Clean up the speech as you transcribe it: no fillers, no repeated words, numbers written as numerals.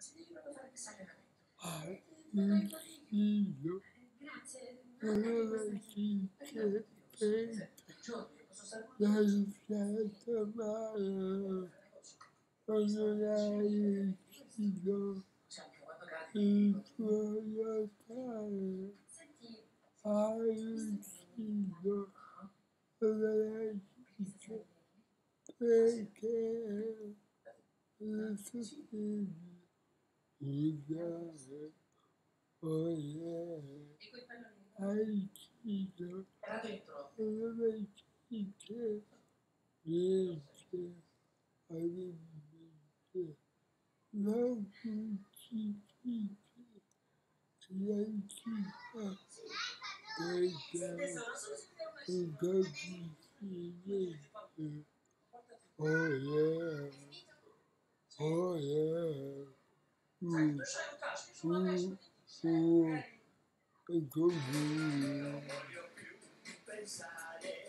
Aiuto, avete che lasciato male, non hai deciso il tuo lottare, hai deciso avere perché lo sapevi, usare, voler. Aikido, Aikido, riesce a rimanere non crucifisso, l'antica perché il codice silenzio. Oh yeah, oh yeah, è così.